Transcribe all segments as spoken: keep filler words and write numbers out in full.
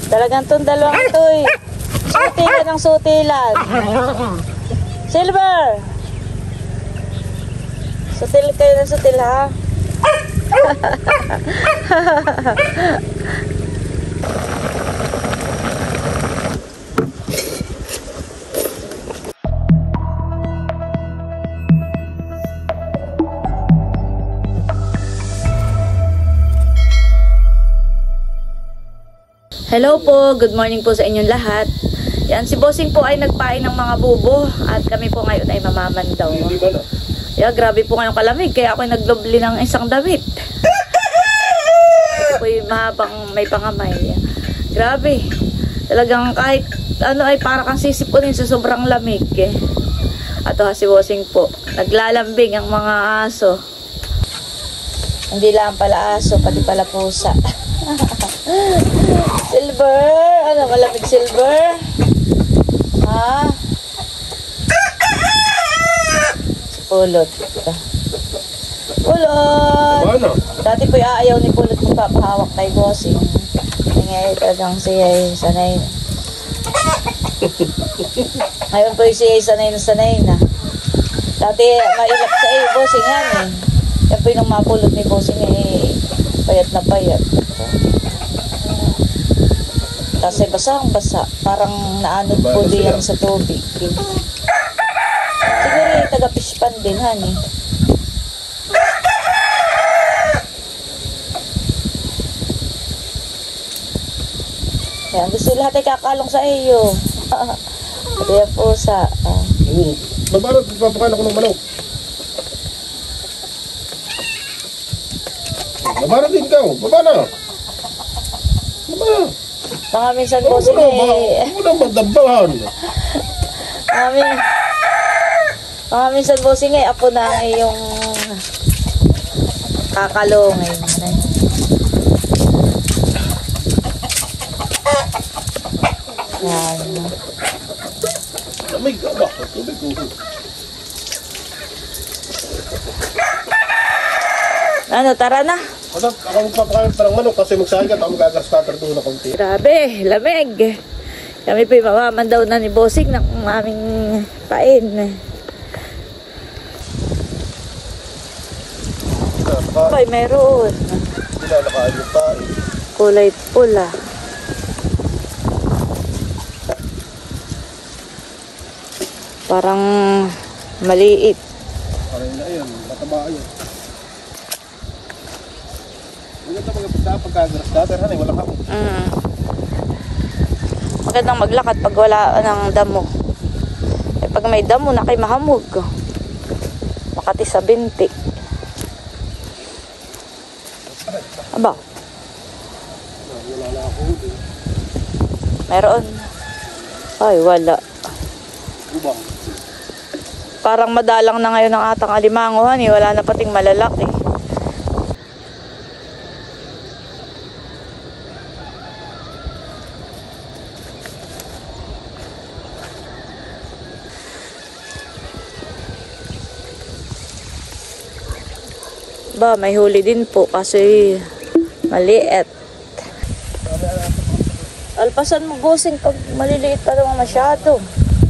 Talagang itong dalawang ito eh. Sutilan ng sutilan. Silver! Sutil kayo ng sutil ha. Hello po, good morning po sa inyong lahat. Yan, si Bossing po ay nagpain ng mga bubo at kami po ngayon ay mamamandaw. Yeah, grabe po ngayong kalamig kaya ako ay nagdobli ng isang damit. Ito po yung mahabang may pangamay. Grabe. Talagang kahit ano ay para kang sisipunin sa sobrang lamig eh. At oh, si Bossing po, naglalambing ang mga aso. Hindi lang pala aso, pati pala pusa. Silver, ano malamig Silver? Ha? Si Pulot. Pulot! Ano? Dati po aayaw ni Pulot kung papahawak kay Bossing. Ngayon talagang siya ay sanay na. Ngayon po siya ay sanay na sanay na. Dati mailap sa iyo Bossing yan eh. Yan po yung mapulot ni Bossing eh. Payat na payat. Kasi basang basa. Parang naanod po diyan sa tubig. Siguro yung taga-fish pan din, honey. Ayan, gusto lahat ay kakalong sa iyo. Ito yung pusa. Ah. Oo. Babalot, papakain ako ng manok. Babalot din ikaw. Baba na. Baba na. Mga minsan po sige. Huwag mo na magdabahan. Mga, mga minsan po sige, ako na ang iyong kakalongin. Yan. Lamig ka ba? Tubig ko. Ano, tara na. Ako, ako magpapakain pa ng manok kasi magsahin ka, ako magagaskater doon na konti. Grabe, lamig. Kami pa yung mamamandaw na ni Bossing ng aming pain. Ay, meron. Pinalakaan yung pain. Kulay pula. Parang maliit. Parang na yun, mataba yun. Maganda maganda pagkagaskater, hanay, wala ka. Mm. Magandang maglakad pag wala ng damo. Eh, pag may damo na kay mahamog. Makati sa binti. Aba. Wala na ako. Meron. Ay, wala. Ubang. Parang madalang na ngayon ang atang alimanguhan eh. Wala na pating malalaki. Ba, may huli din po kasi maliit. Alpasan mo Bossing pag maliliit pa naman masyado.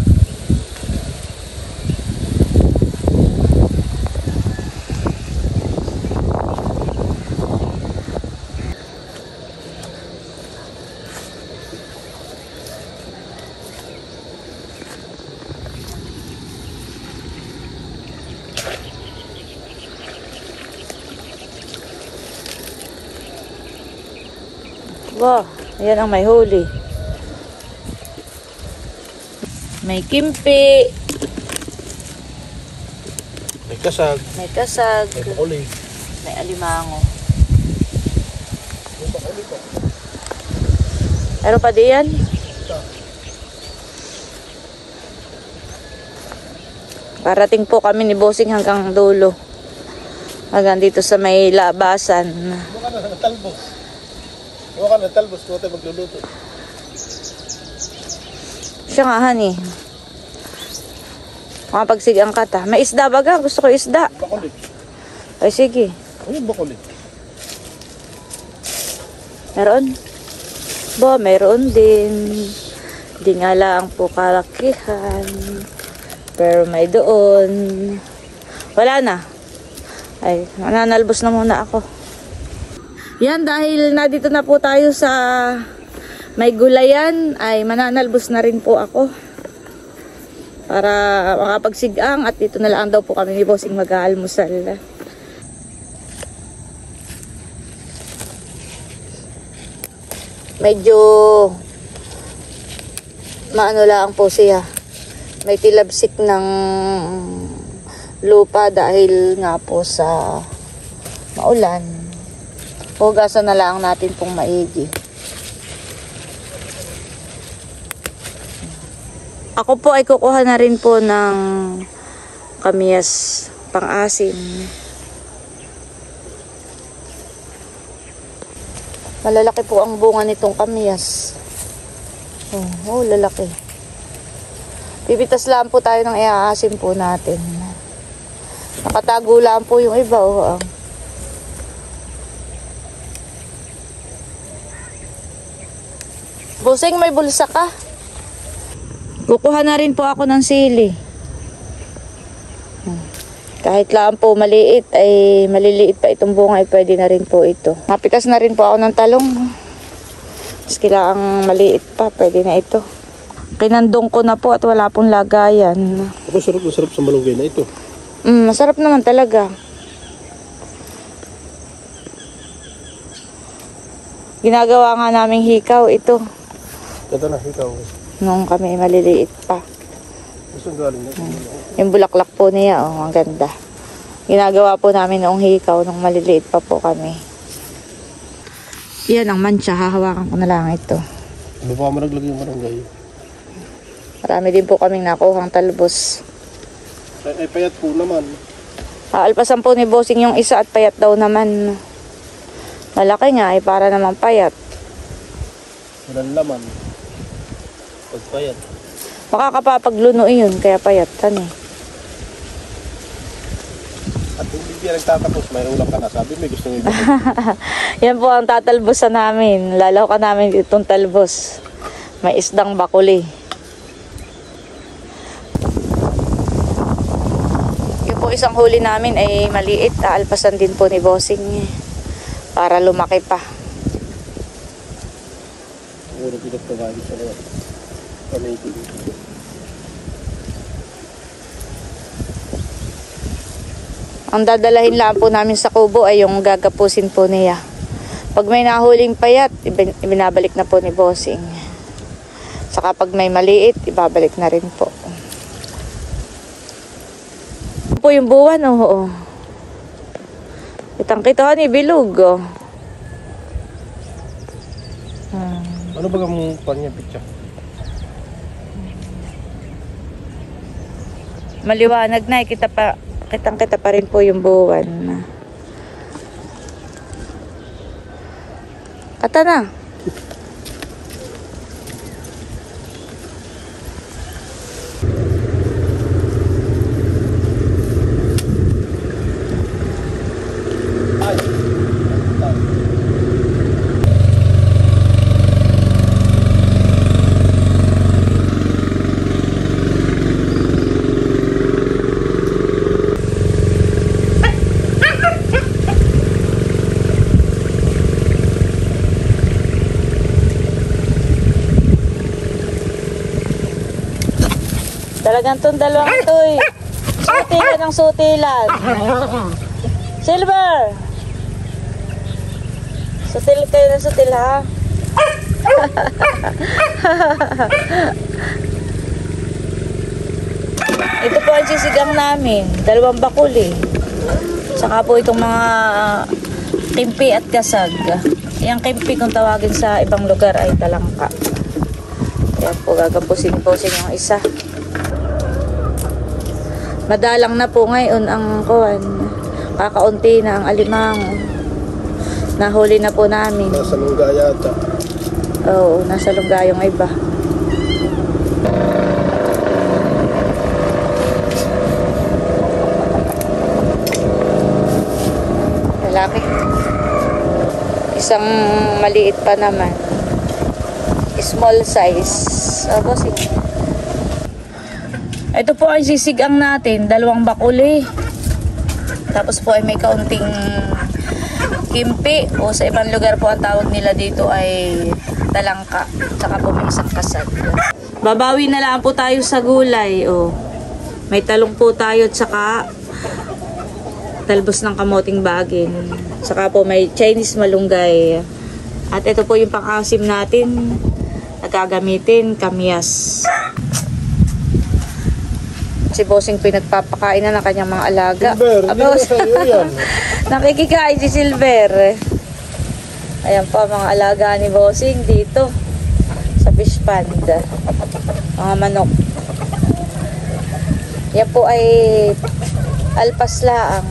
Wow, ayan ang may huli. May kimpi. May kasag. May kasag. May bukuli. May alimango. May bukuli pa. Meron pa diyan? Parating po kami ni Bossing hanggang dulo. Hanggang dito sa may labasan. Huwag ka na talbos. Huwag ka na talbos kung tayo magluluto. Siya nga, honey. Makapagsigang ka ta. May isda baga. Gusto ko isda. Bakuli. Ay, sige. Ano yung bakuli? Meron? Bo, mayroon din. Di nga lang po kalakihan. Pero may doon. Wala na. Ay, mananalbos na muna ako. Yan, dahil na dito na po tayo sa may gulayan, ay mananalbos na rin po ako. Para makapagsigang at dito na lang daw po kami ni Bossing mag-aalmusal. Medyo maano lang po siya. May tilabsik ng lupa dahil nga po sa maulan. Hugasan na lang natin pong maigi. Ako po ay kukuha na rin po ng kamyas pang-asim. Malalaki po ang bunga nitong kamyas. Oh, oh, lalaki. Pipitas lang po tayo ng iaasim po natin. Nakatago lang po yung iba. Oh, ah. Busing, may bulsa ka? Kukuha na rin po ako ng sili. Kahit lang po maliit, ay maliliit pa itong bunga, ay pwede na rin po ito. Mapitas na rin po ako ng talong. Mas kailangang maliit pa, pwede na ito. Kinandong ko na po at wala pong lagayan. Ako sarap na sarap sa malunggay na ito. Mm, masarap naman talaga. Ginagawa nga naming hikaw ito. Ito na, ikaw. Nung kami maliliit pa. Gusto galing na. Hmm. Yung bulaklak po niya, oh, ang ganda. Ginagawa po namin noong hikaw, nung maliliit pa po kami. Yan ang mancha, hahawakan ko na lang ito. Ano pa mo naglagay yung malunggay? Marami din po kaming nakuhang talbos. Ay, ay payat po naman. Aalpasan po ni Bossing yung isa at payat daw naman. Malaki nga, ay para naman payat. Walang laman. Pagpayat. Makakapapagluno yun, kaya payatan eh. At hindi ka nagtatapos, may ulam ka na. Sabi may gusto nyo. Yan po ang tatalbosan namin. Lalaw ka namin itong talbos. May isdang bakuli. Yung po isang huli namin ay maliit. Aalpasan din po ni Bossing para lumaki pa. Siguro pinagpagagi sa lahat. Pamaitin. Ang dadalahin lang po namin sa kubo ay yung gagapusin po niya. Pag may nahuling payat, ibinabalik na po ni Bossing. Saka pag may maliit, ibabalik na rin po. Ito po yung buwan, oo. Oh, oh. Kitang-kita ni bilog, oh. Hmm. Ano ba ang kanya picture? Maliwanag na, kita pa, kitang-kita pa rin po yung buwan. Kata na. Talagang itong dalawang ito eh. Sutilan ng sutilan. Silver! Sutil kayo ng sutil ha. Ito po ang sisigang namin. Dalawang bakuli. Saka po itong mga kimpi at kasag. Yung kimpi kung tawagin sa ibang lugar ay talangka. Kaya po gagapusin-pusin yung isa. Madalang na po ngayon ang kuwan. Kakaunti na ang alimango. Nahuli na po namin. Nasa lungga yata. Oo, nasa lungga yung iba. Lalaki. Isang maliit pa naman. Small size. Ah, bossing. Ito po ay sisigang natin. Dalawang bakuli. Tapos po ay may kaunting kimpi. O sa ibang lugar po ang tawag nila dito ay talangka. Tsaka po may isang kasad. Babawi na lang po tayo sa gulay. O, may talong po tayo. Tsaka talbos ng kamoting bagin. Tsaka po may Chinese malunggay. At ito po yung pang-asim natin. Nagagamitin, kamyas. Si Bossing pinagpapakain na ng kanyang mga alaga. Silver, hindi Aba, na sa'yo yan. nakikikain si Silver. Ayan po mga alaga ni Bossing dito sa fish pond. Mga manok. Yan po ay alpas laang.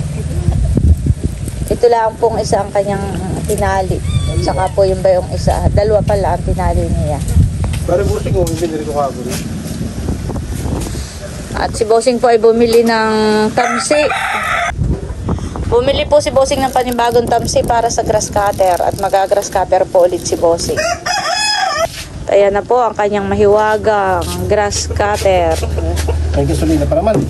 Ito lang pong isa ang kanyang tinali. Saka po yung bayong isa. Dalawa pala ang tinali niya. Pero buti ko, binili ko kagod. At si Bossing po ay bumili ng tamsi. Bumili po si Bossing ng panibagong tamsi para sa grass cutter. At mag-grass cutter po ulit si Bossing. Ayan na po ang kanyang mahiwagang grass cutter. May gasolina pa naman.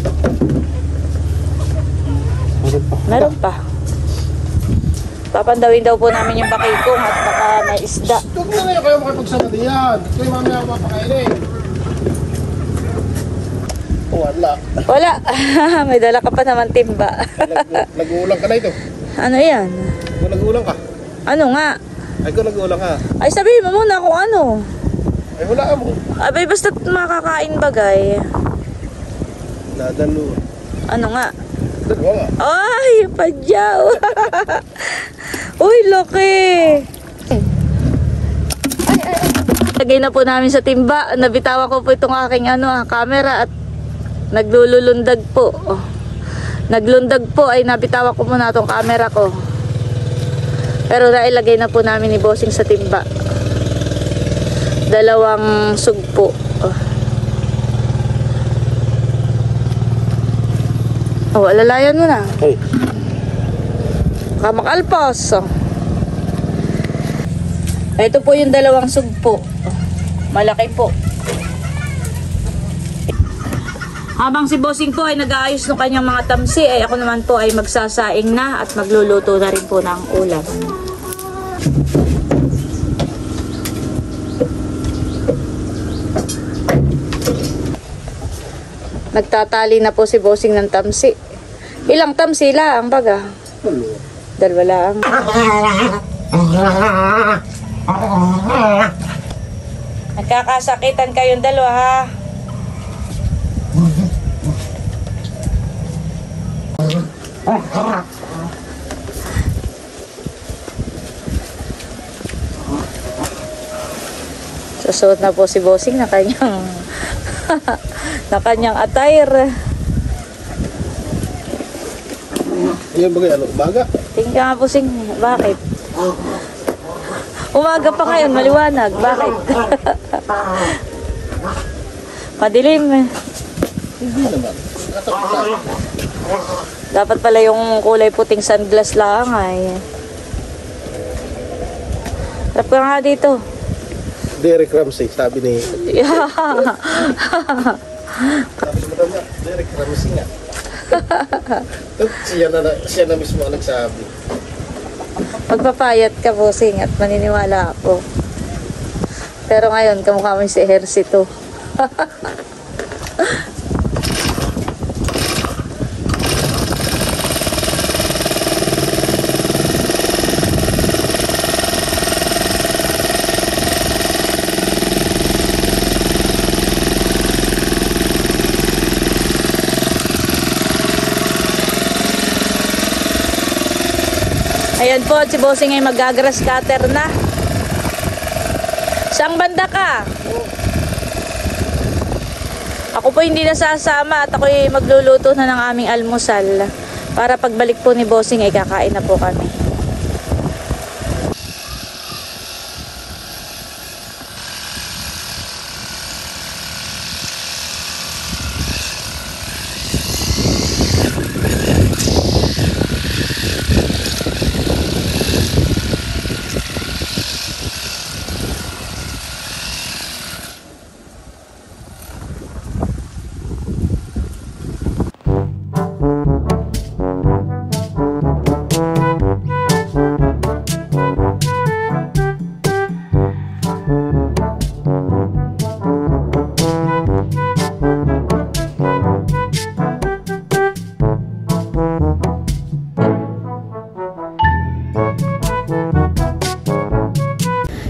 Meron pa. Papandawin daw po namin yung bakikong at baka may isda. Huwag na ngayon kayo makipagsabi diyan. Kayo mamaya mapakainin. Wala. Wala. May dala ka pa naman timba. Nag- Nag-uulang ka na ito. Ano yan? Kung nag-uulang ka. Ano nga? Ay kung nag-uulang ka. Ay sabihin mo muna kung ano. Ay wala ka mo. Abay basta makakain bagay. Nadalo. Ano nga? Dalawa nga. Ay, padyaw. Uy, laki. Lagay na po namin sa timba. Nabitawan ko po itong aking ano, ah, camera at naglulundag po. Oh. Naglundag po ay nabitawan ko muna itong camera ko. Pero nailagay na po namin ni Bossing sa timba. Dalawang sugpo. Oh. Oh, alalayan mo na. Hey. Kamakalpos. Oh. Ito po yung dalawang sugpo. Malaki po. Habang si Bossing po ay nag-aayos ng kanyang mga tamsi, ay ako naman po ay magsasaing na at magluluto na rin po ng ulam. Nagtatali na po si Bossing ng tamsi. Ilang tamsi lang, baga? Dalawa lang. Nagkakasakitan kayong dalawa, ha? Susuot na po si Bossing na kanyang na kanyang attire. Yan bagay ano? Baga? Tingnan nga Bossing, bakit? Umaga pa ngayon, maliwanag. Bakit? Madilim eh. Hindi naman. Dapat pala yung kulay puting sunglass lang ay. Harap ka nga dito. Derek Ramsey, sabi ni... Yeah. Sabi ni Madam niya, Derek Ramsey nga. siya, na, siya na mismo ang nagsabi. Magpapayat ka Bossing at maniniwala ako. Pero ngayon, kamukha mo yung si Ejercito. Ayan po, si Bossing ay mag-grass cutter na. Saang banda ka? Ako po hindi nasasama at ako ay magluluto na ng aming almusal. Para pagbalik po ni Bossing ay kakain na po kami.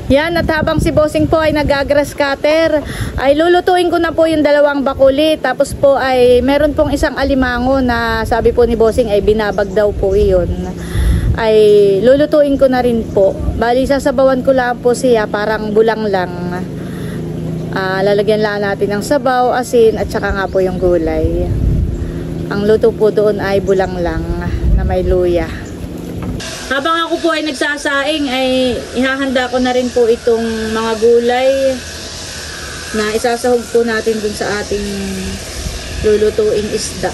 Yan, at habang si Bossing po ay nag-grass cutter, ay lulutuin ko na po yung dalawang bakuli. Tapos po ay meron pong isang alimango na sabi po ni Bossing ay binabag daw po iyon. Ay lulutuin ko na rin po. Bali, sasabawan ko lang po siya, parang bulang lang. Uh, lalagyan lang natin ng sabaw, asin, at saka nga po yung gulay. Ang luto po doon ay bulang lang na may luya. Habang ako po ay nagsasaing, ay ihahanda ko na rin po itong mga gulay na isasahog po natin dun sa ating lulutuing isda.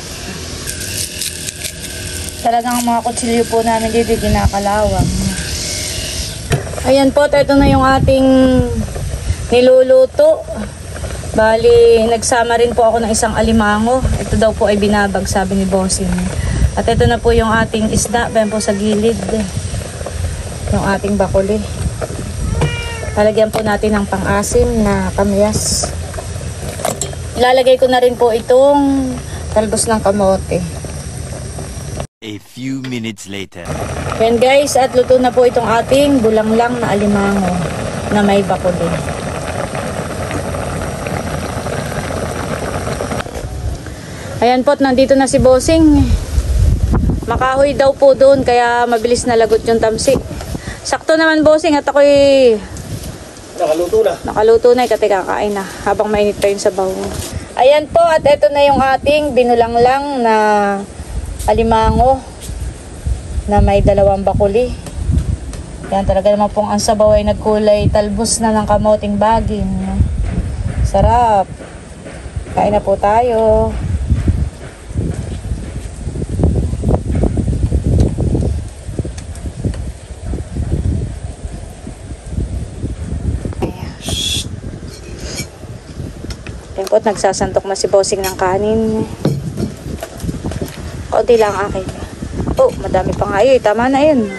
Talagang mga kutsilyo po namin dito ginakalawang. Ayan po, ito na yung ating niluluto. Bali, nagsama rin po ako ng isang alimango. Ito daw po ay binabag, sabi ni Bossing. At ito na po yung ating isda, bayan po sa gilid. Yung ating bakuli. Lalagyan po natin ng pang-asim na kamyas. Ilalagay ko na rin po itong talbos ng kamote. A few minutes later. Yan guys, at luto na po itong ating bulanglang na alimango na may bakuli. Ayan po, nandito na si Bossing. Makahoy daw po doon, kaya mabilis na lagot yung tamsi. Sakto naman, Bossing, at ako'y Nakaluto na. nakaluto na, ikati kakain na habang mainit pa yung sabaw. Ayan po, at ito na yung ating binulanglang na alimango na may dalawang bakuli. Yan, talaga naman pong ang sabaw ay nagkulay talbos na ng kamoting baging. Sarap. Kain na po tayo. Po, nagsasantok na si Bossing ng kanin. Kaunti lang akin. Oh, madami pa nga yun. Tama na yun.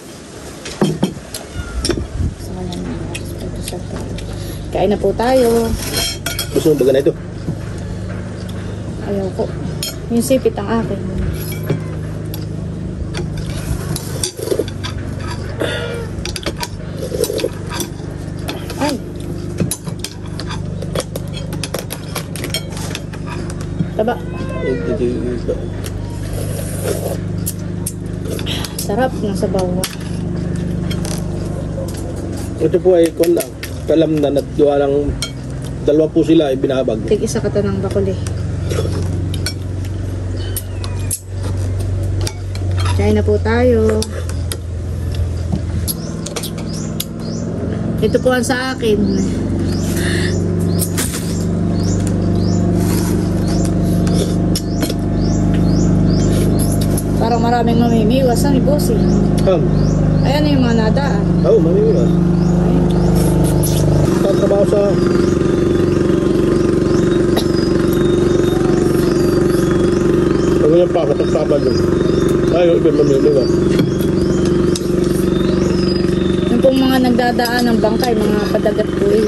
Kain na po tayo. Gusto mo baga na ito? Ayaw ko. Yung sipit ang akin. Ay. Taba. Sarap ng sabaw. Ito po ay kon lang. Kalam na nagduwa ng dalawa po sila ay binabag. Tig isa kata ng bakuli. Kain na po tayo. Ito po ang sa akin. Parang maraming mamimiwas na ni Bossing. Um, Ayan yung mga nadaan. Oo, oh, mamimiwas. Tatrabaho sa pag yung pakatagsaban yun. Ayaw, iba mamimiwas. Yung pong mga nagdadaan ng bangkay, mga padagat po yun.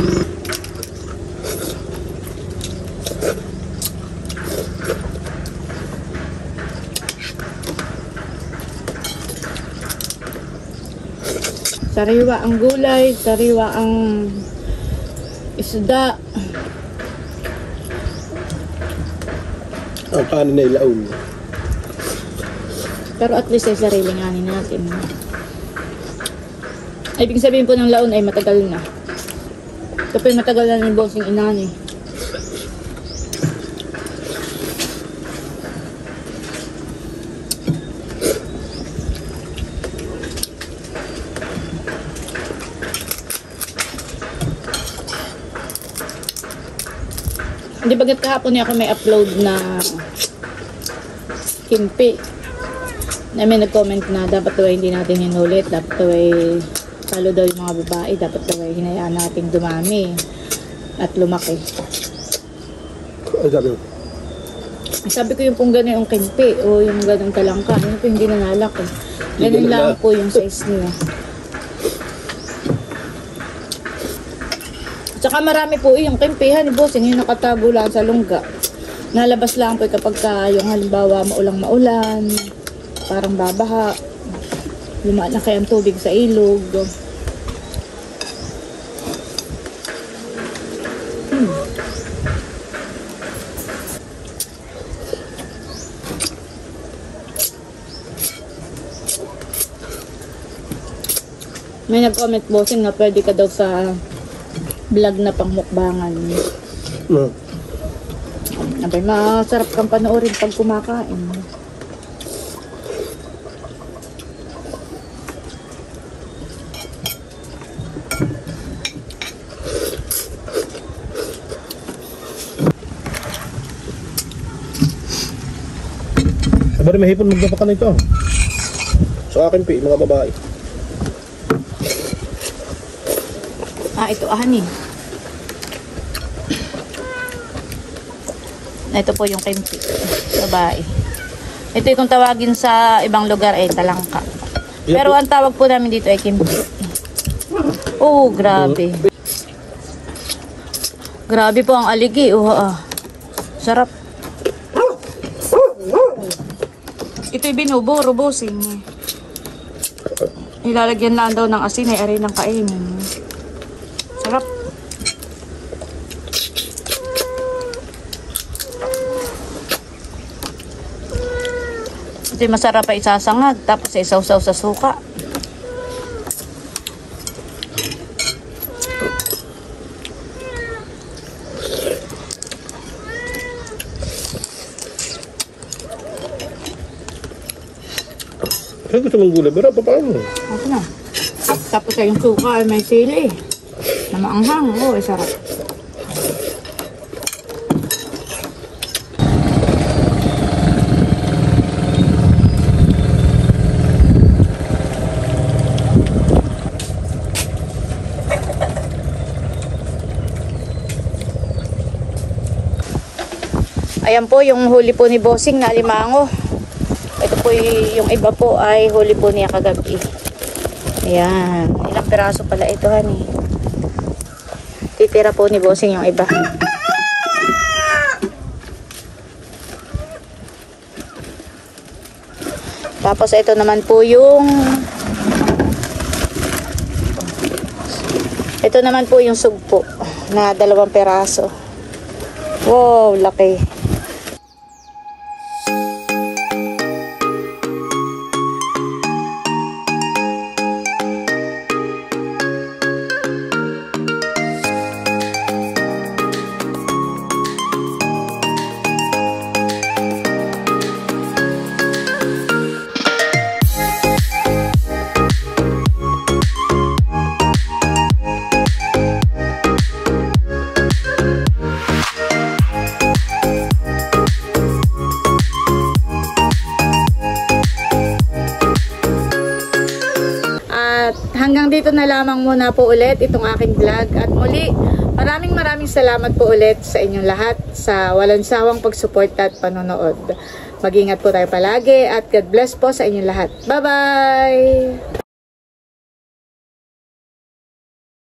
Sariwa ang gulay, sariwa ang isda. Ang kanin na ilaon. Pero at least ay sariling anin natin. Ibig sabihin po ng laon ay matagal na. Ito po yung matagal na ng Bossing inani. Hindi bagat kahapon niya ako may upload na kimpi. Na may nag-comment na dapat daw hindi natin hinulit, dapat daw ay talo daw yung mga babae, dapat daw ay hinayaan natin dumami at lumaki. Ay, sabi mo. Sabi ko yung pong gano'n yung kimpi o yung gano'ng talangka, yun po hindi nanalaki. Ganun lang po yung size niya. Tsaka marami po yung kimpihan ni Bossing, yung nakatago lang sa lungga. Nalabas lang po kapag ka yung halimbawa maulang maulan, parang babaha, lumaan na kaya ang tubig sa ilog. May nag-comment bossing na pwede ka daw sa vlog na pangmukbangan. Hmm. Abay, masarap kang panoorin pag kumakain. Sabari may hipon magpapakan ito. Sa akin pi, mga babae. Ah, ito ahani. Ito po yung kimchi. Babae. Ito yung tawagin sa ibang lugar ay talangka. Pero ang tawag po namin dito ay kimchi. Oh, grabe. Grabe po ang aligi. Oh, ah. Sarap. Ito'y binuburo, bossing. Ilalagyan lang daw ng asin ay aray ng kainin. Sarap. Ito'y masarap pa isasangag, tapos isaw-saw sa suka. Saan gusto mong gulay? Pero papaano? Ako na. Tapos ay yung suka ay may sili. Na maanghang. Oo, ay sarap. Ayan po yung huli po ni Bossing na alimango. Ito po yung iba po ay huli po niya kagabi. Ayan. Ilang piraso pala ito, honey. Titira po ni Bossing yung iba. Tapos ito naman po yung ito naman po yung sugpo na dalawang piraso. Wow, laki. Hanggang dito na lamang muna po ulit itong aking vlog. At muli, maraming maraming salamat po ulit sa inyong lahat sa walang sawang pagsuporta at panonood. Mag-ingat po tayo palagi at God bless po sa inyong lahat. Bye-bye!